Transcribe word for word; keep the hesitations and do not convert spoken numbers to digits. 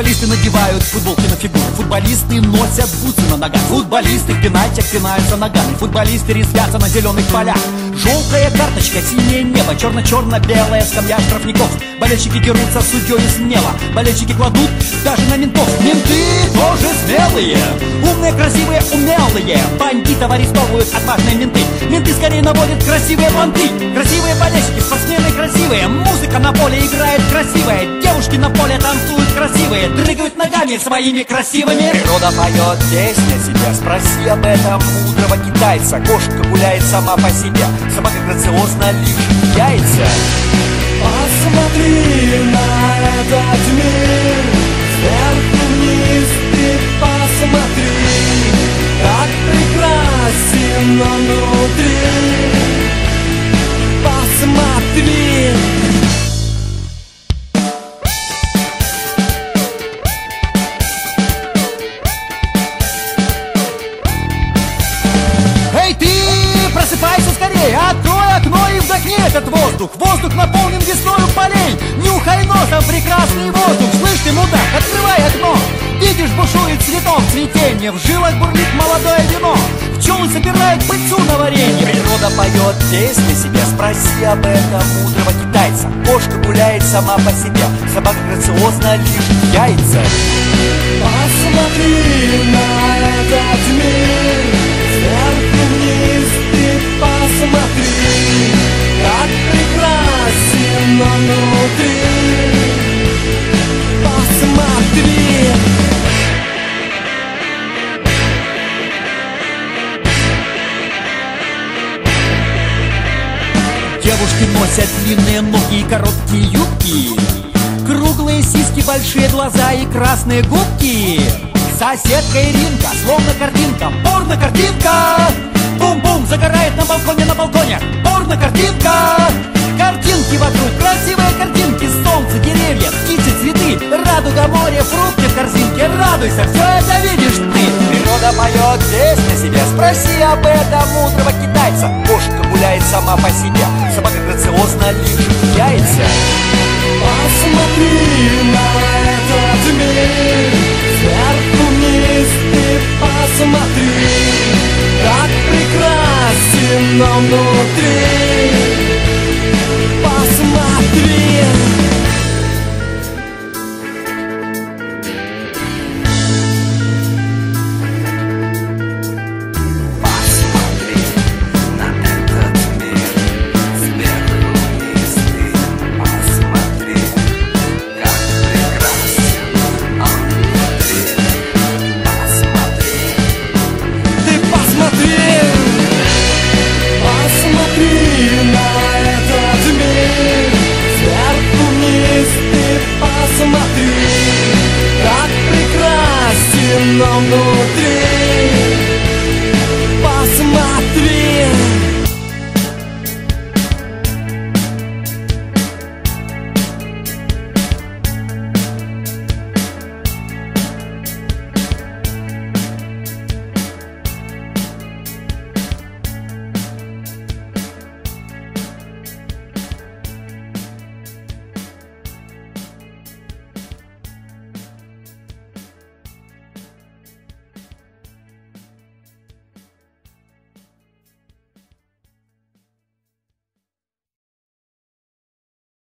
Футболисты надевают футболки на фигуру, футболисты носят бутсы на ногах, футболисты в пенальтях пинаются ногами, футболисты резвятся на зеленых полях. Желтая карточка, синее небо, черно-черно-белая скамья штрафников. Болельщики дерутся с судьей смело, болельщики кладут даже на ментов. Менты тоже смелые, умные, красивые, умелые. Бандитов арестовывают отважные менты. Менты скорее наводят красивые понты. Красивые болельщики, спортсмены красивые. Музыка на поле играет красивая. Девушки на поле танцуют красивые, дрыгают ногами своими красивыми. Природа поет песни себе, спроси об этом мудрого китайца. Кошка гуляет сама по себе, собака грациозно лижет яйца. Посмотри на этот мир сверху вниз, ты посмотри, как прекрасен он внутри. Посмотри. Эй, ты, просыпайся скорее, открой окно и вдохни этот воздух. Воздух наполнен весною полей. Нюхай носом прекрасный воздух. Слышь ты, мудак, открывай окно. Видишь, бушует цветок цветение, в жилах бурлит молодое вино, пчелы собирают пыльцу на варенье. Природа поет песни себе, спроси об этом мудрого китайца. Кошка гуляет сама по себе, собака грациозно лижет яйца. Посмотри на этот мир сверху вниз, ты посмотри, как прекрасен он внутри. Посмотри. Девушки носят длинные ноги и короткие юбки, круглые сиськи, большие глаза и красные губки. Соседка Иринка, словно картинка, порно-картинка. Бум-бум, загорает на балконе, на балконе, порно-картинка. Картинки вокруг, красивые картинки, солнце, деревья, птицы, цветы, радуга, море, фрукты в корзинке. Радуйся, все это видишь ты. Природа поет песни себе, спроси об этом мудрого китайца. Кошка гуляет сама по себе, собака грациозно лижет яйца. Посмотри на этот мир сверху вниз, ты посмотри, как прекрасен он внутри.